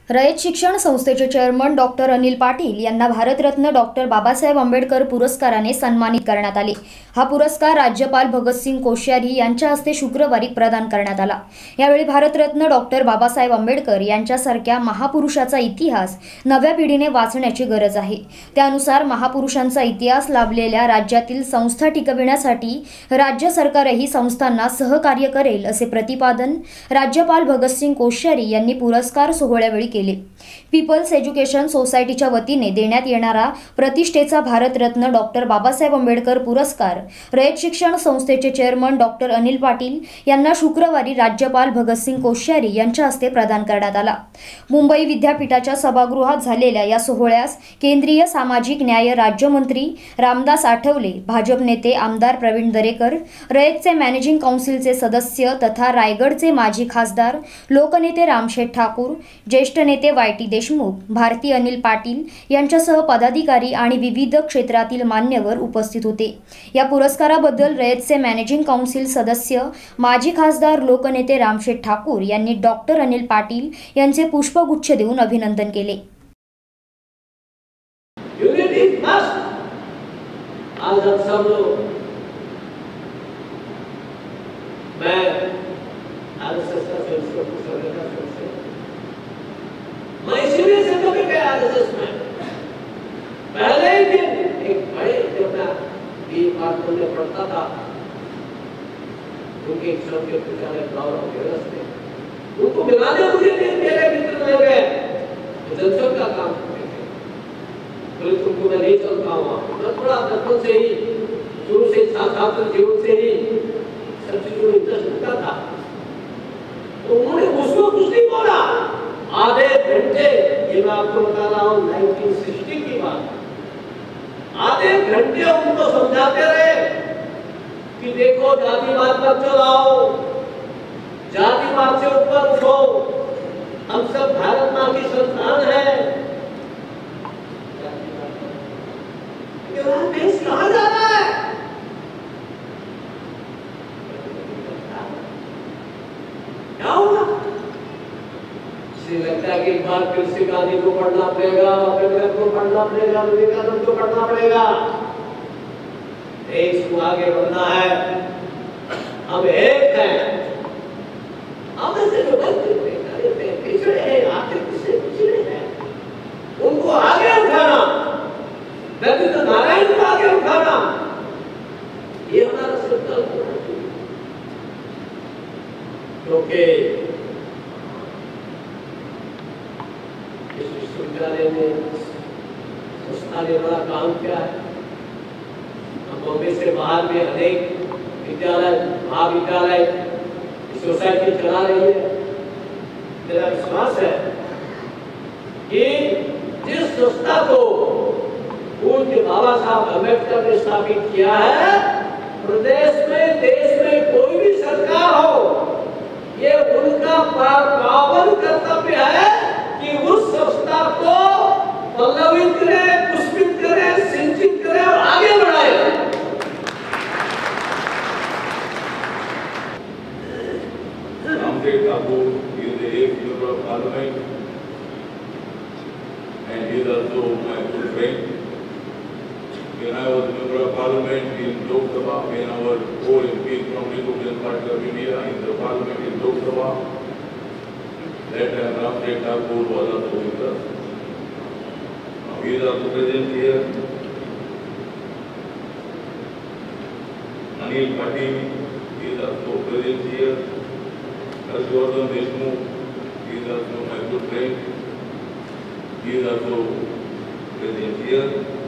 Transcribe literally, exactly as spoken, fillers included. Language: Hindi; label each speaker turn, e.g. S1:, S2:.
S1: रयत शिक्षण संस्थेचे चेअरमन डॉक्टर अनिल पाटील यांना भारतरत्न डॉक्टर बाबासाहेब आंबेडकर पुरस्काराने सन्मानित करण्यात आले। हा पुरस्कार राज्यपाल भगतसिंग कोश्यारी यांच्या हस्ते शुक्रवारी प्रदान करण्यात आला। यावेळी भारतरत्न डॉक्टर बाबासाहेब आंबेडकर यांच्यासारख्या महापुरुषाचा इतिहास नव्या पिढीने वाचण्याची गरज आहे। त्यानुसार महापुरुषांचा इतिहास लाभलेल्या राज्यातील संस्था टिकविण्यासाठी राज्य सरकारही संस्थांना सहकार्य करेल असे प्रतिपादन राज्यपाल भगतसिंग कोश्यारी यांनी पुरस्कार सोहळ्यावेळी केले। पीपल्स एज्युकेशन सोसायटीच्या वतीने देण्यात येणारा प्रतिष्ठेचा भारतरत्न डॉक्टर बाबासाहेब आंबेडकर पुरस्कार रयत शिक्षण संस्थेचे चेअरमन डॉक्टर अनिल पाटील यांना शुक्रवारी राज्यपाल भगतसिंग कोश्यारी यांच्या हस्ते प्रदान करण्यात आला। मुंबई विद्यापीठाच्या सभागृहात झालेल्या या सोहळ्यास केंद्रीय सामाजिक न्याय राज्यमंत्री रामदास आठवले, भाजप नेते आमदार प्रवीण दरेकर, रयतचे मॅनेजिंग काउन्सिलचे सदस्य तथा रायगडचे माजी खासदार लोकनेते रामशेठ ठाकूर, ज्येष्ठ नेते वाय टी देशमुख, भारती अनिल पाटील यांच्यासह पदाधिकारी आणि विविध क्षेत्रातील मान्यवर उपस्थित होते। या पुरस्काराबद्दल रयतचे मॅनेजिंग काउन्सिल सदस्य माजी खासदार लोकनेते रामशेठ ठाकूर यांनी डॉक्टर अनिल पाटील यांचे पुष्पगुच्छ देऊन अभिनंदन केले।
S2: आज हम सब लोग मैं आरएसएस का सदस्य मैं इसीलिए से तो गया आरएसएस में पहले ही दिन एक बड़े जब मैं बी पार्टी में पढ़ता था उनके एक शब्द के पुजारी गौरव के रस्ते उनको मिलाने मुझे मेरे मित्र ले गए जनसंघ का काम करते थे। पुलिस उनको मैं नहीं चलता हूँ मैं थोड़ा बचपन से ही शुरू से छात्र जीवन से ही सब चीजों में इंटरेस्ट रखता था। तो उन्होंने उसको कुछ नहीं बोला। आधे घंटे ये मैं आपको बता रहा हूँ उन्नीस सौ साठ की बात। आधे घंटे उनको समझाते रहे कि देखो जातिवाद मत चलाओ, जातिवाद से ऊपर उठो, हम सब भारत माँ की संतान है। देश कहाँ जा रहा है? क्या होगा? लगता है कि एक बार फिर से गांधी को पढ़ना पड़ेगा, अम्बेडकर को पढ़ना पड़ेगा, विवेकानंद को पढ़ना पड़ेगा। देश को आगे बढ़ना है, हम एक हैं। हम ऐसे जो पिछड़े हैं, आर्थिक से पिछड़े हैं, उनको आगे उठाना, दलित नारायण को आगे उठाना, ये हमारा संकल्प होना चाहिए। क्योंकि विश्वविद्यालय में संस्था ने बड़ा काम किया है। हम बॉम्बे से बाहर में अनेक विद्यालय महाविद्यालय सोसाइटी चला रही है। मेरा विश्वास है कि जिस संस्था को पूज्य बाबा साहब अम्बेडकर ने स्थापित किया है, प्रदेश में देश में कोई भी सरकार हो, ये उनका पावन कर्तव्य है कि उस संस्था को पल्लवित करे, पुष्पित करे, सिंचित करे और आगे बढ़ाए।
S3: Ramsheth Thakur is the eighth member of parliament and he is also my good friend. When I was member of parliament in Lok Sabha, when our four M Ps from Republican Party of India in the parliament in Lok Sabha, that time Ramsey Thakur was also with us. Now he is also present here. Anil Patil is also present here. Harshvardhan Deshmukh is also my good friend. He is also present here.